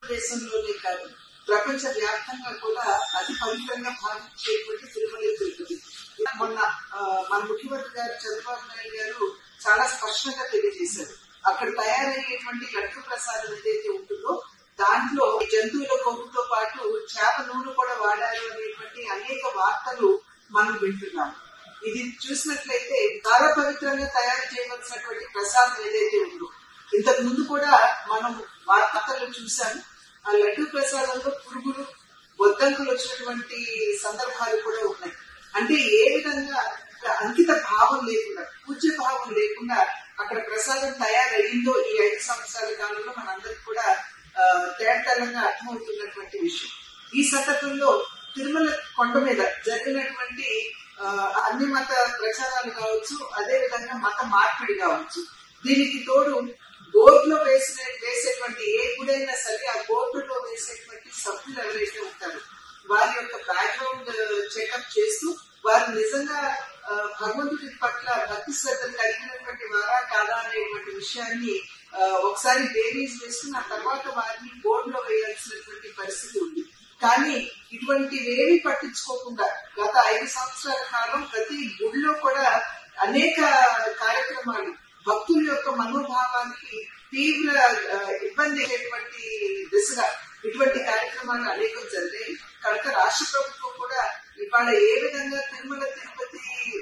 దేశంలోనే కాదు ప్రపంచ వ్యాప్తంగా కూడా అతి పవిత్రంగా భావించేటువంటి తిరుమల తిరుపతి. మొన్న మన ముఖ్యమంత్రి గారు చంద్రబాబు నాయుడు గారు చాలా స్పష్టంగా తెలియజేశారు. అక్కడ తయారయ్యేటువంటి లడ్డు ప్రసాదం ఏదైతే ఉంటుందో దాంట్లో జంతువుల కొవ్వుతో పాటు చేప నూనె కూడా వాడారు అనేటువంటి అనేక వార్తలు మనం వింటున్నాం. ఇది చూసినట్లయితే చాలా పవిత్రంగా తయారు చేయవలసినటువంటి ప్రసాదం ఏదైతే ఉందో ఇంతకు ముందు కూడా మనం వార్తలు చూసాం. ఆ లడ్డు ప్రసాదంలో పురుగులు బొద్దంకులు వచ్చినటువంటి సందర్భాలు కూడా ఉన్నాయి. అంటే ఏ విధంగా అంకిత భావం లేకుండా పూజ్య భావం లేకుండా అక్కడ ప్రసాదం తయారయ్యిందో ఈ 5 సంవత్సరాల కాలంలో మనందరికి కూడా తేటతెల్లంగా అర్థమవుతున్నటువంటి విషయం. ఈ సందర్భంలో తిరుమల కొండ మీద జరిగినటువంటి అన్ని మత ప్రచారాలు కావచ్చు, అదే విధంగా మత మార్పిడి కావచ్చు. దీనికి తోడు బోర్డులో వేసేటువంటి ఏ గుడైనా సరే ఆ బోర్డులో వేసేటువంటి సభ్యులు ఎవరైతే ఉంటారో వారి యొక్క బ్యాక్గ్రౌండ్ చెకప్ చేస్తూ వారు నిజంగా భగవంతుడి పట్ల భక్తి శ్రద్ధలు కలిగినటువంటి వారా కాదా అనేటువంటి విషయాన్ని ఒకసారి బేరీజ్ వేసుకుని ఆ తర్వాత వారిని బోర్డులో వేయాల్సినటువంటి పరిస్థితి ఉంది. కానీ ఇటువంటివేవి పట్టించుకోకుండా గత 5 సంవత్సరాల కాలం ప్రతి గుడిలో కూడా అనేక కార్యక్రమాలు భక్తుల యొక్క మనోభావానికి తీవ్ర ఇబ్బంది అయ్యేటువంటి దిశగా ఇటువంటి కార్యక్రమాలు అనేకం జరిగాయి. కనుక రాష్ట్ర ప్రభుత్వం కూడా ఇవాళ ఏ విధంగా తిరుమల తిరుపతి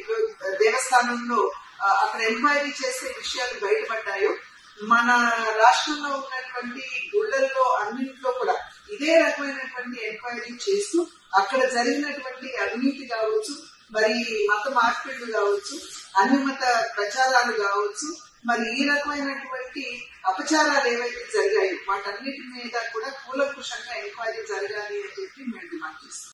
దేవస్థానంలో అక్కడ ఎంక్వైరీ చేసే విషయాలు బయటపడ్డాయో మన రాష్ట్రంలో ఉన్నటువంటి గుళ్లల్లో అన్నింటిలో కూడా ఇదే రకమైనటువంటి ఎంక్వైరీ చేస్తూ అక్కడ జరిగినటువంటి అవినీతి కావచ్చు, మరి మత మార్పిళ్లు కావచ్చు, అన్ని మత ప్రచారాలు కావచ్చు, మరి ఈ రకమైనటువంటి అపచారాలు ఏవైతే జరిగాయో వాటన్నిటి మీద కూడా కూలంకుషంగా ఎంక్వైరీ జరగాలి అని చెప్పి మేము డిమాండ్ చేస్తాం.